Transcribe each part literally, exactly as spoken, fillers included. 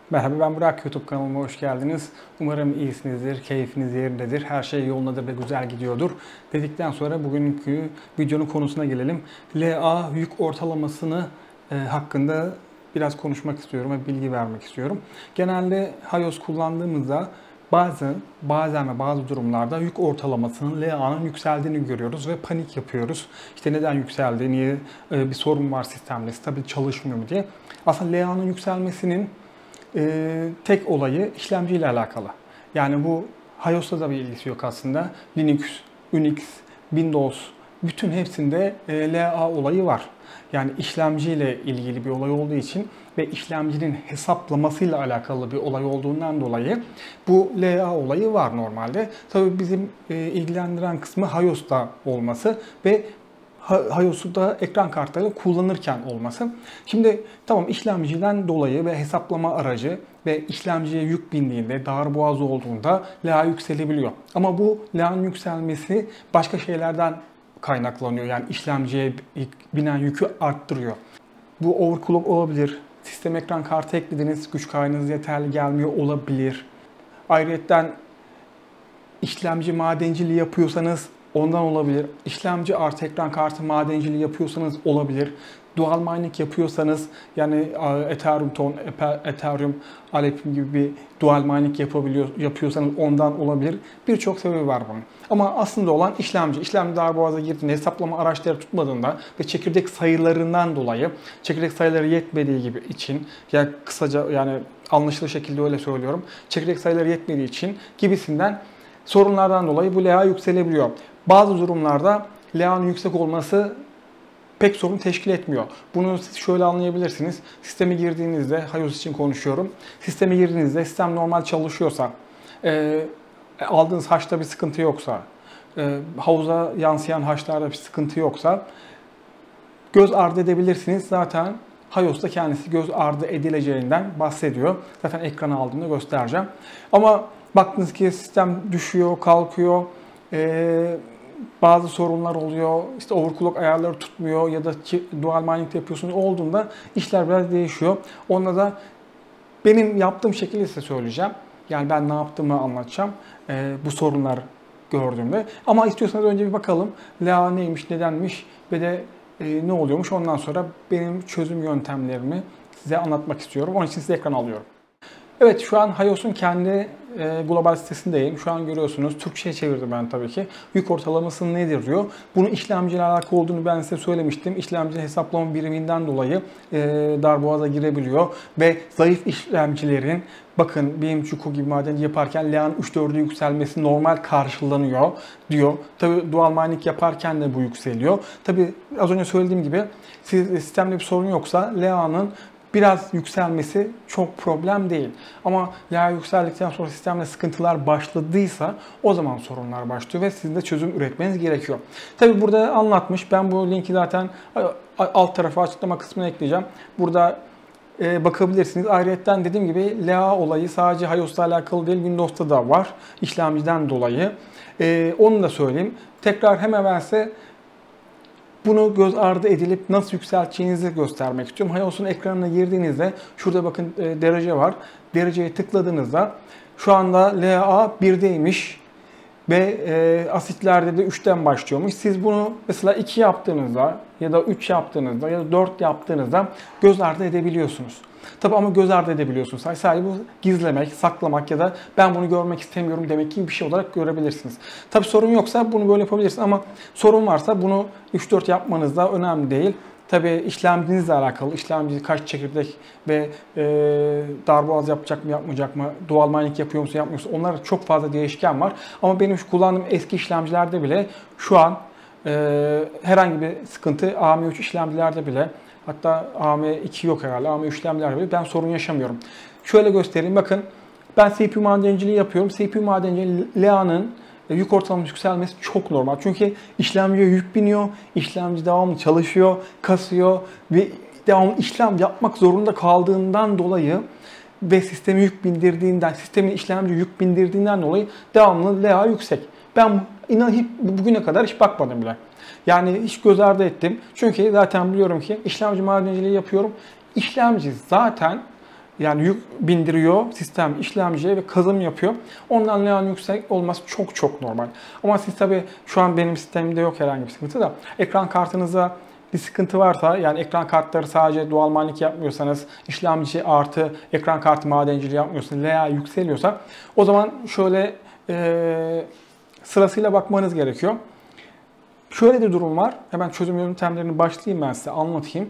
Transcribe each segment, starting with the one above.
Merhaba, ben Burak. YouTube kanalıma hoş geldiniz. Umarım iyisinizdir, keyfiniz yerindedir, her şey yolundadır ve güzel gidiyordur. Dedikten sonra bugünkü videonun konusuna gelelim. L A yük ortalamasını e, hakkında biraz konuşmak istiyorum ve bilgi vermek istiyorum. Genelde Hayos kullandığımızda bazen, bazen ve bazı durumlarda yük ortalamasının L A'nın yükseldiğini görüyoruz ve panik yapıyoruz. İşte neden yükseldi, niye e, bir sorun var sistemde, stabil çalışmıyor mu diye. Aslında L A'nın yükselmesinin Ee, tek olayı işlemci ile alakalı. Yani bu Hayos'ta da bir ilgisi yok aslında. Linux, Unix, Windows bütün hepsinde e, L A olayı var. Yani işlemci ile ilgili bir olay olduğu için ve işlemcinin hesaplamasıyla alakalı bir olay olduğundan dolayı bu L A olayı var normalde. Tabii bizim e, ilgilendiren kısmı Hayos'ta olması ve Hayos'u da ekran kartları kullanırken olması. Şimdi tamam, işlemciden dolayı ve hesaplama aracı ve işlemciye yük bindiğinde, darboğaz olduğunda L A yükselebiliyor. Ama bu L A'nın yükselmesi başka şeylerden kaynaklanıyor. Yani işlemciye binen yükü arttırıyor. Bu overclock olabilir. Sistem ekran kartı eklediniz, güç kaynağınız yeterli gelmiyor olabilir. Ayrıyeten işlemci madenciliği yapıyorsanız ondan olabilir. İşlemci artı ekran kartı madenciliği yapıyorsanız olabilir. Dual mining yapıyorsanız, yani Ethereum ton, Ethereum, Alepim gibi bir dual mining yapabiliyor, yapıyorsanız ondan olabilir. Birçok sebebi var bunun. Ama aslında olan işlemci. İşlemci darboğaza girdiğinde, hesaplama araçları tutmadığında ve çekirdek sayılarından dolayı, çekirdek sayıları yetmediği gibi için, yani kısaca, yani anlaşılır şekilde öyle söylüyorum. Çekirdek sayıları yetmediği için gibisinden sorunlardan dolayı bu L A yükselebiliyor. Bazı durumlarda L A'nın yüksek olması pek sorun teşkil etmiyor. Bunu siz şöyle anlayabilirsiniz. Sisteme girdiğinizde, Hayos için konuşuyorum. Sisteme girdiğinizde sistem normal çalışıyorsa, e, aldığınız haşta bir sıkıntı yoksa, e, havuza yansıyan haşlarda bir sıkıntı yoksa göz ardı edebilirsiniz. Zaten Hayos da kendisi göz ardı edileceğinden bahsediyor. Zaten ekrana aldığımda göstereceğim. Ama baktınız ki sistem düşüyor, kalkıyor, ee, bazı sorunlar oluyor, işte overclock ayarları tutmuyor ya da dual mining yapıyorsunuz olduğunda işler biraz değişiyor. Onda da benim yaptığım şekilde size söyleyeceğim. Yani ben ne yaptığımı anlatacağım ee, bu sorunlar gördüğümde. Ama istiyorsanız önce bir bakalım L A neymiş, nedenmiş ve de e, ne oluyormuş. Ondan sonra benim çözüm yöntemlerimi size anlatmak istiyorum. Onun için size ekran alıyorum. Evet, şu an Hayos'un kendi e, global sitesindeyim. Şu an görüyorsunuz. Türkçe'ye çevirdim ben tabii ki. Yük ortalaması nedir diyor. Bunun işlemciyle alakalı olduğunu ben size söylemiştim. İşlemci hesaplama biriminden dolayı e, darboğaza girebiliyor. Ve zayıf işlemcilerin, bakın benim Çuko gibi madenci yaparken L A'nın üç dörde yükselmesi normal karşılanıyor diyor. Tabii dual mining yaparken de bu yükseliyor. Tabii az önce söylediğim gibi siz, sistemde bir sorun yoksa L A'nın biraz yükselmesi çok problem değil. Ama L A yükseldikten sonra sistemde sıkıntılar başladıysa o zaman sorunlar başlıyor ve sizin de çözüm üretmeniz gerekiyor. Tabi burada anlatmış. Ben bu linki zaten alt tarafa açıklama kısmına ekleyeceğim. Burada e, bakabilirsiniz. Ayrıca dediğim gibi L A olayı sadece Hayos'la alakalı değil, Windows'ta da var. İşlemciden dolayı. E, onu da söyleyeyim. Tekrar hemen ben size bunu göz ardı edilip nasıl yükselteceğinizi göstermek istiyorum. Hayos'un ekranına girdiğinizde şurada bakın e, derece var. Dereceye tıkladığınızda şu anda L A birdeymiş ve e, asitlerde de üçten başlıyormuş. Siz bunu mesela iki yaptığınızda ya da üç yaptığınızda ya da dört yaptığınızda göz ardı edebiliyorsunuz. Tabi ama göz ardı edebiliyorsunuz. Sadece bu gizlemek, saklamak ya da ben bunu görmek istemiyorum demek gibi bir şey olarak görebilirsiniz. Tabi sorun yoksa bunu böyle yapabilirsiniz ama sorun varsa bunu üç dört yapmanız da önemli değil. Tabi işlemcinizle alakalı, işlemci kaç çekirdek ve e, darboğaz yapacak mı yapmayacak mı, dual mining yapıyor musun yapmıyor musun, onlar çok fazla değişken var. Ama benim şu kullandığım eski işlemcilerde bile şu an e, herhangi bir sıkıntı A M üç işlemcilerde bile, hatta A M iki yok herhalde, A M üç işlemcilerde bile ben sorun yaşamıyorum. Şöyle göstereyim, bakın ben C P U madenciliği yapıyorum. C P U madenciliği L A'nın yük ortalaması yükselmesi çok normal. Çünkü işlemciye yük biniyor, işlemci devamlı çalışıyor, kasıyor ve devamlı işlem yapmak zorunda kaldığından dolayı ve sistemi yük bindirdiğinden, sistemin işlemci yük bindirdiğinden dolayı devamlı L A yüksek. Ben inan hiç, bugüne kadar hiç bakmadım bile. Yani hiç göz ardı ettim. Çünkü zaten biliyorum ki işlemci madenciliği yapıyorum. İşlemci zaten yani yük bindiriyor sistem işlemciye ve kazım yapıyor. Ondan L A'nın yüksek olması çok çok normal. Ama siz tabii şu an benim sistemimde yok herhangi bir sıkıntı da ekran kartınıza bir sıkıntı varsa, yani ekran kartları sadece dual mining yapmıyorsanız, işlemci artı ekran kartı madenciliği yapmıyorsanız, L A yükseliyorsa o zaman şöyle e, sırasıyla bakmanız gerekiyor. Şöyle bir durum var. Hemen çözüm yöntemlerini başlayayım ben size anlatayım.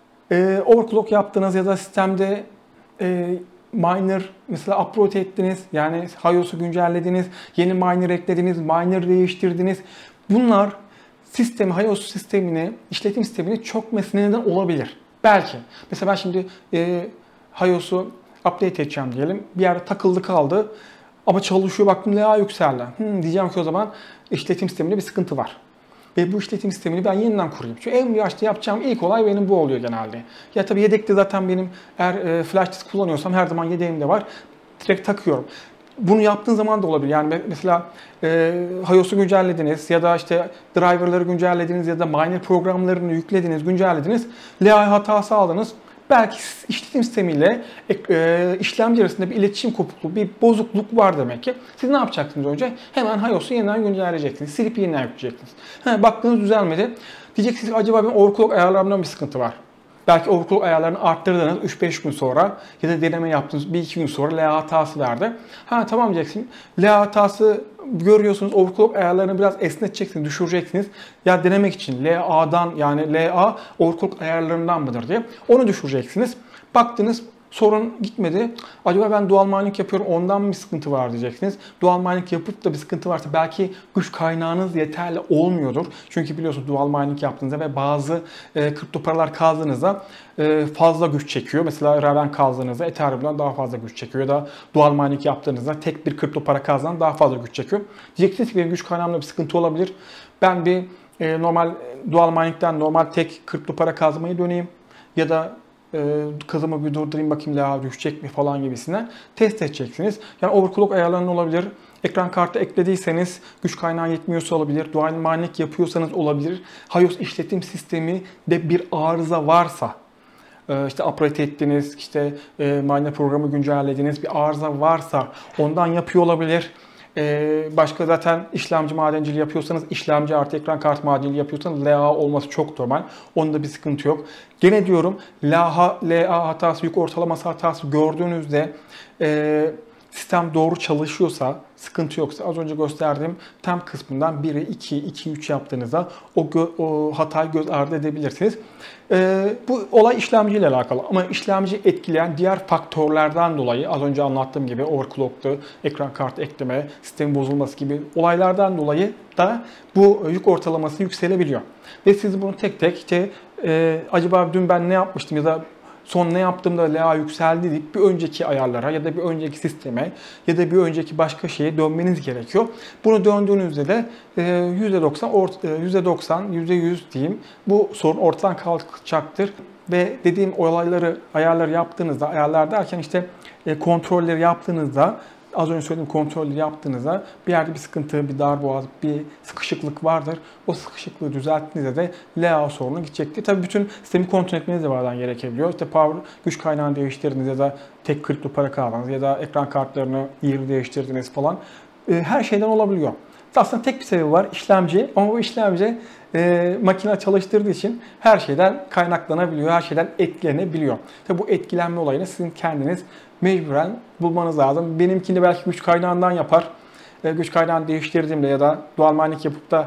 E, overclock yaptınız ya da sistemde e, miner mesela upload ettiniz. Yani HIOS'u güncellediniz, yeni miner eklediniz, miner değiştirdiniz. Bunlar sistemi, HIOS sistemini, işletim sistemini çökmesine neden olabilir. Belki. Mesela ben şimdi e, HIOS'u update edeceğim diyelim. Bir yerde takıldı kaldı. Ama çalışıyor, baktım L A yükseldi. Hmm, diyeceğim ki o zaman işletim sisteminde bir sıkıntı var. Ve bu işletim sistemini ben yeniden kurayım. Çünkü en başta yapacağım ilk olay benim bu oluyor genelde. Ya tabii yedekte zaten benim eğer e, flash disk kullanıyorsam her zaman yedeğimde var. Direkt takıyorum. Bunu yaptığın zaman da olabilir. Yani mesela e, HIOS'u güncellediniz ya da işte driver'ları güncellediniz ya da miner programlarını yüklediniz, güncellediniz. L A hatası aldınız. Belki işletim sistemiyle e, işlemci arasında bir iletişim kopukluğu, bir bozukluk var demek ki. Siz ne yapacaksınız önce? Hemen HIOS'u yeniden güncelleyeceksiniz. Silip yeniden yükleyeceksiniz. He, baktınız düzelmedi. Diyeceksiniz ki acaba benim overclock ayarlarımda bir sıkıntı var. Belki overclock ayarlarını arttırdınız üç beş gün sonra ya da deneme yaptınız bir iki gün sonra L A hatası verdi. Ha tamam diyeceksin. L A hatası görüyorsunuz, overclock ayarlarını biraz esneteceksiniz, düşüreceksiniz. Ya denemek için L A'dan, yani L A overclock ayarlarından mıdır diye onu düşüreceksiniz. Baktınız sorun gitmedi. Acaba ben dual mining yapıyorum, ondan mı bir sıkıntı var diyeceksiniz. Dual mining yapıp da bir sıkıntı varsa belki güç kaynağınız yeterli olmuyordur. Çünkü biliyorsunuz dual mining yaptığınızda ve bazı e, kripto paralar kazdığınızda e, fazla güç çekiyor. Mesela Raven kazdığınızda Ethereum'dan daha fazla güç çekiyor ya da dual mining yaptığınızda tek bir kripto para kazanan daha fazla güç çekiyor. Diyeceksiniz ki benim güç kaynağımda bir sıkıntı olabilir. Ben bir e, normal dual mining'den normal tek kripto para kazmayı döneyim ya da Ee, kazımı bir durdurayım bakayım L A düşecek mi falan gibisinden test edeceksiniz. Yani overclock ayarlarının olabilir. Ekran kartı eklediyseniz güç kaynağı yetmiyorsa olabilir. Dual mining yapıyorsanız olabilir. HIOS işletim sistemi de bir arıza varsa, işte upgrade ettiniz, işte miner programı güncellediniz, bir arıza varsa ondan yapıyor olabilir. Ee, başka zaten işlemci madenciliği yapıyorsanız, işlemci artı ekran kartı madenciliği yapıyorsanız L A olması çok normal. Onda bir sıkıntı yok. Gene diyorum L A, L A hatası, yük ortalaması hatası gördüğünüzde e, sistem doğru çalışıyorsa, sıkıntı yoksa az önce gösterdiğim temp kısmından biri, iki, iki, üç yaptığınızda o, o hatayı göz ardı edebilirsiniz. Ee, bu olay işlemciyle alakalı ama işlemci etkileyen diğer faktörlerden dolayı az önce anlattığım gibi overclock'tu, ekran kartı ekleme, sistemin bozulması gibi olaylardan dolayı da bu yük ortalaması yükselebiliyor. Ve siz bunu tek tek işte e, acaba dün ben ne yapmıştım ya da son ne yaptığımda L A yükseldi deyip bir önceki ayarlara ya da bir önceki sisteme ya da bir önceki başka şeye dönmeniz gerekiyor. Bunu döndüğünüzde de yüzde doksan, yüzde doksan, yüzde yüz diyeyim bu sorun ortadan kalkacaktır. Ve dediğim olayları, ayarları yaptığınızda, ayarlar derken işte kontrolleri yaptığınızda, az önce söylediğim kontrolleri yaptığınızda bir yerde bir sıkıntı, bir darboğaz, bir sıkışıklık vardır. O sıkışıklığı düzelttiğinizde de L A sorunu gidecektir. Tabii bütün sistemi kontrol etmeniz de bazen gerekebiliyor. İşte power, güç kaynağını değiştirdiniz ya da tek kripto para kaldınız ya da ekran kartlarını yeri değiştirdiniz falan. Her şeyden olabiliyor. Aslında tek bir sebebi var, işlemci. Ama bu işlemci e, makine çalıştırdığı için her şeyden kaynaklanabiliyor, her şeyden etkilenebiliyor. Tabii bu etkilenme olayını sizin kendiniz mecburen bulmanız lazım. Benimkini belki güç kaynağından yapar. E, güç kaynağını değiştirdiğimde ya da dual mining yapıp da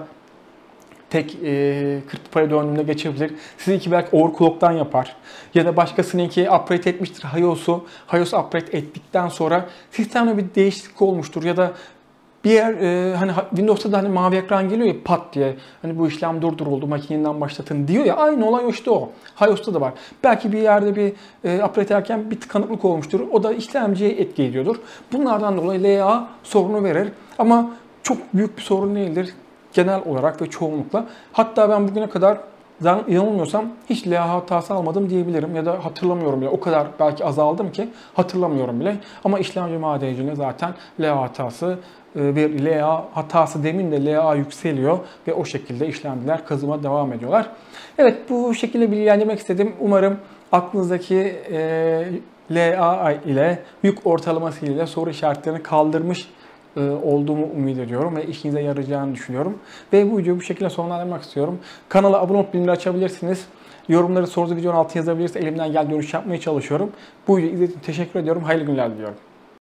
tek e, kripto para döndüğümde geçebilir. Sizinki belki overclock'tan yapar. Ya da başkasınınki upgrade etmiştir HIOS'u. HIOS upgrade ettikten sonra sistemde bir değişiklik olmuştur ya da bir yer e, hani Windows'ta da hani mavi ekran geliyor ya pat diye hani bu işlem durduruldu makineden başlatın diyor ya, aynı olay işte o. HIOS'ta da var. Belki bir yerde bir e, upgrade ederken bir tıkanıklık olmuştur. O da işlemciye etki ediyordur. Bunlardan dolayı L A sorunu verir. Ama çok büyük bir sorun değildir genel olarak ve çoğunlukla. Hatta ben bugüne kadar yanılmıyorsam hiç L A hatası almadım diyebilirim ya da hatırlamıyorum bile. O kadar belki azaldım ki hatırlamıyorum bile. Ama işlemci madenciliğinde zaten L A hatası bir L A hatası demin de L A yükseliyor ve o şekilde işlemciler kazıma devam ediyorlar. Evet, bu şekilde bilgilendirmek istedim. Umarım aklınızdaki e, L A ile yük ortalaması ile soru işaretlerini kaldırmış olduğumu umut ediyorum ve işinize yarayacağını düşünüyorum. Ve bu videoyu bu şekilde sonlandırmak istiyorum. Kanala abone olup bildirimleri açabilirsiniz. Yorumları sorunuzu videonun altına yazabilirsiniz. Elimden geldiği dönüş yapmaya çalışıyorum. Bu videoyu izlediğiniz için teşekkür ediyorum. Hayırlı günler diliyorum.